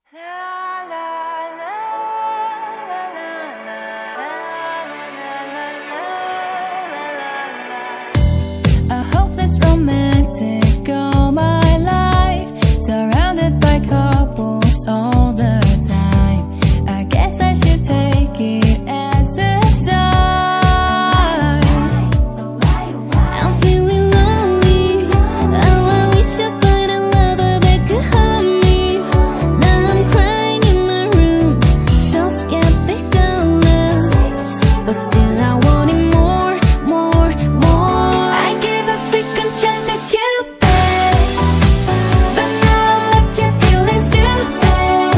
I hope that's romantic all my life, surrounded by couples all the time. I guess I should take it as a sign. I'm feeling lonely. Oh, I wish I find a lover that could hug me. Now I'm crying in my room, so skeptical, but still I want it more, more, more. I give a second chance to Cupid, but now I'm left here feeling stupid.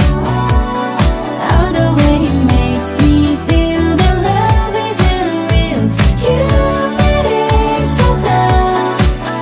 Oh, the way he makes me feel that love isn't real. Cupid is so dumb.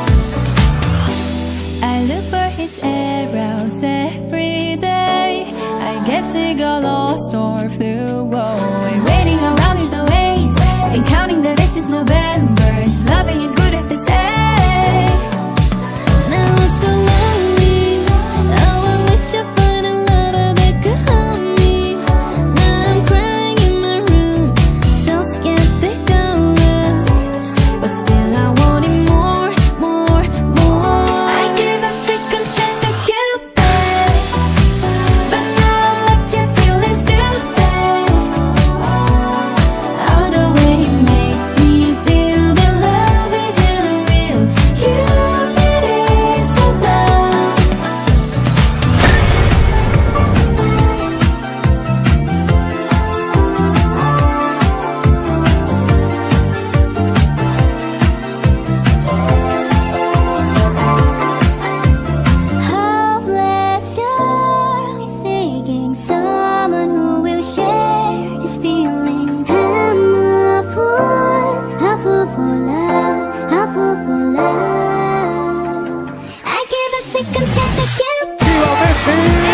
I look for his arrows every day. I guess he got lost or flew away. Waiting around is a waste, and counting the days since November. Loving is good as they say. Now I'm so lonely. Oh, I wish I find a lover that could hug me. Now I'm crying in my room, so skeptical, but still I want it more, more, more. I give a second chance to Cupid, but now I'm left here feeling stupid. Oh, the way he makes me feel that love isn't real. Cupid is so dumb. Hopeless girl is seeking someone who will share his feeling. I'm a fool for love, a fool for love. I give a second chance to Cupid. ¡Viva Messi!